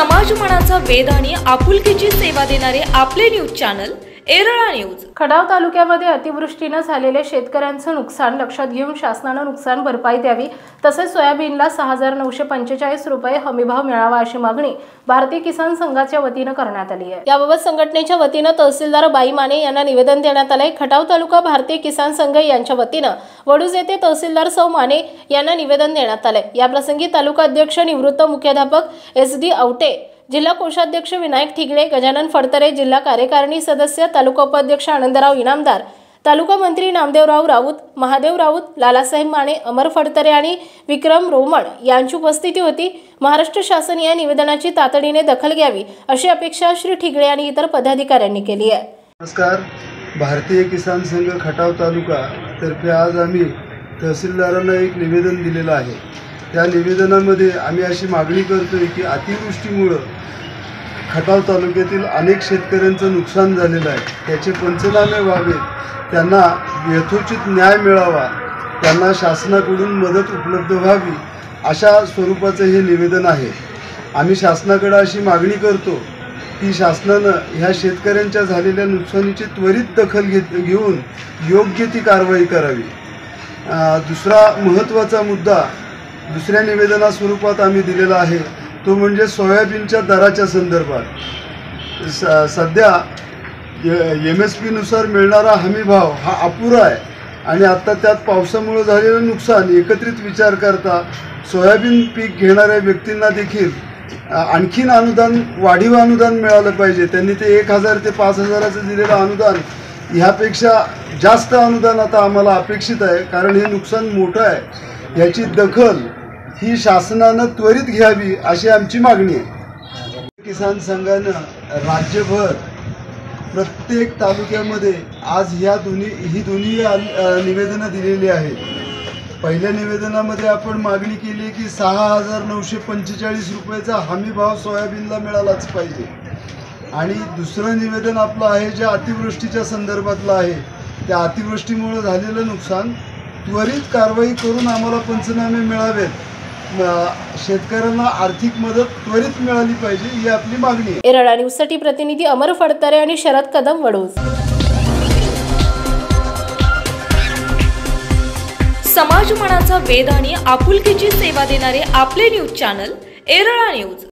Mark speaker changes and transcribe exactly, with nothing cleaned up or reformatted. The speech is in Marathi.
Speaker 1: समाज मनाचा वेध आणि आपुलकीची सेवा देणारे आपले news channel Erala news.
Speaker 2: Khatav तालुक्यामध्ये अतिवृष्टीने झालेले शेतकऱ्यांचे नुकसान लक्षात घेऊन शासनाने नुकसान भरपाई द्यावी, तसेच सोयाबीनला सहा हजार नऊशे पंचेचाळीस रुपये हमीभाव मिळावा अशी मागणी भारतीय किसान संघाच्या वतीने करण्यात आली आहे। याबाबत संघटनेच्या वतीने तहसीलदार बाई माने यांना निवेदन देण्यात आले। खटाव तालुका भारतीय किसान संघ यांच्या वतीने वडूज येथे तहसीलदार सौ माने यांना निवेदन देण्यात आले। या प्रसंगी तालुका अध्यक्ष निवृत्त मुख्याध्यापक एस डी आवटे, जिल्हा कोषाध्यक्ष विनायक ठिगळे, गजानन फडतरे, जिल्हा कार्यकारिणी सदस्य, तालुका उपाध्यक्ष आनंदराव इनामदार, तालुका मंत्री नामदेवराव राऊत, महादेव राऊत, लालासाहेब माने, अमर फडतरे आणि विक्रम रोमण यांची उपस्थिती होती। महाराष्ट्र शासन या निवेदनाची तातडीने दखल घ्यावी अशी अपेक्षा श्री ठिगळे आणि इतर पदाधिकाऱ्यांनी केली आहे।
Speaker 3: नमस्कार। भारतीय किसान संघ खटाव तालुका तर्फे आज आम्ही तहसीलदारांना एक निवेदन दिलेलं आहे। त्या निवेदनामध्ये आम्ही अशी मागणी करतोय की अतिवृष्टीमुळे खटाव तालुक्यातील अनेक शेतकऱ्यांचं नुकसान झालेलं आहे, त्याचे पंचनामे व्हावे, त्यांना यथोचित न्याय मिळावा, त्यांना शासनाकडून मदत उपलब्ध व्हावी अशा स्वरूपाचं हे निवेदन आहे। आम्ही शासनाकडे अशी मागणी करतो की शासनानं ह्या शेतकऱ्यांच्या झालेल्या नुकसानीची त्वरित दखल घेत घेऊन योग्य ती कारवाई करावी। दुसरा महत्त्वाचा मुद्दा दुसऱ्या निवेदना स्वरूपात आम्ही दिलेला आहे, तो म्हणजे सोयाबीनच्या दराच्या संदर्भात स सध्या एम एस पीनुसार मिळणारा हमीभाव हा अपुरा आहे आणि आत्ता त्यात पावसामुळे झालेलं नुकसान एकत्रित विचार करता सोयाबीन पीक घेणाऱ्या व्यक्तींना देखील आणखीन अनुदान, वाढीव अनुदान मिळालं पाहिजे। त्यांनी ते एक हजार ते पाच हजाराचं दिलेलं अनुदान ह्यापेक्षा जास्त अनुदान आता आम्हाला अपेक्षित आहे, कारण हे नुकसान मोठं आहे। याची दखल ही शासनानं त्वरित घ्यावी अशी आमची मागणी आहे। किसान संघानं राज्यभर प्रत्येक तालुक्यामध्ये आज ह्या दोन्ही ही दोन्ही निवेदनं दिलेली आहेत। पहिल्या निवेदनामध्ये आपण मागणी केली की सहा हजार नऊशे पंचेचाळीस रुपयाचा हमीभाव सोयाबीनला मिळालाच पाहिजे, आणि दुसरं निवेदन आपलं आहे जे अतिवृष्टीच्या संदर्भातलं आहे। त्या अतिवृष्टीमुळे झालेलं नुकसान त्वरित कारवाई करून आम्हाला पंचनामे मिळावेत, शेतकऱ्यांना आर्थिक मदत त्वरित मिळाली पाहिजे ही आपली मागणी आहे।
Speaker 2: एरळा न्यूजसाठी प्रतिनिधी अमर फडतरे आणि शरद कदम, वडूज।
Speaker 1: समाज मनाचा वेध आणि आपुलकीची सेवा देणारे आपले न्यूज चॅनल एरळा न्यूज।